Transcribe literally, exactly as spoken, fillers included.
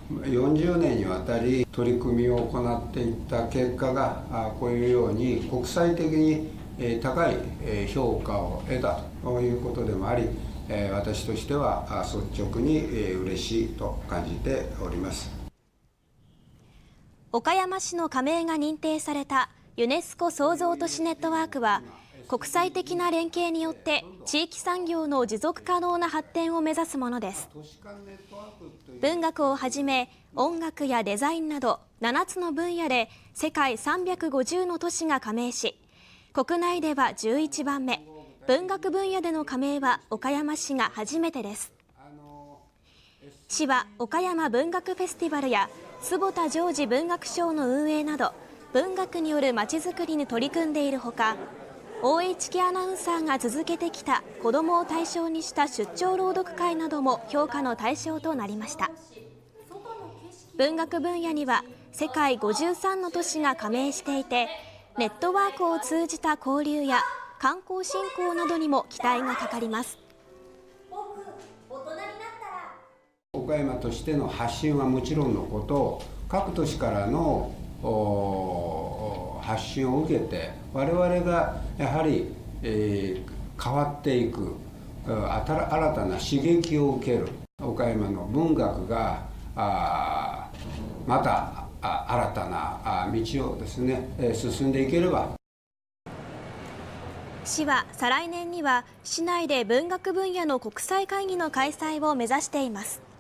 よんじゅうねんにわたり取り組みを行っていった結果が、こういうように国際的に高い評価を得たということでもあり、私としては率直に嬉しいと感じております。 岡山市の加盟が認定されたユネスコ創造都市ネットワークは、国際的な連携によって地域産業の持続可能な発展を目指すものです。文学をはじめ音楽やデザインなどななつの分野で世界さんびゃくごじゅうの都市が加盟し、国内ではじゅういちばんめ、文学分野での加盟は岡山市が初めてです。市は岡山文学フェスティバルや坪田ジョージ文学賞の運営など文学によるまちづくりに取り組んでいるほか、オーエイチケー アナウンサーが続けてきた子どもを対象にした出張朗読会なども評価の対象となりました。文学分野には世界ごじゅうさんの都市が加盟していて、ネットワークを通じた交流や観光振興などにも期待がかかります。 岡山としての発信はもちろんのこと、各都市からの発信を受けて我々がやはり、えー、変わっていく、新たな刺激を受ける岡山の文学があまた新たな道をですね進んでいければ。 市は再来年には市内で文学分野の国際会議の開催を目指しています。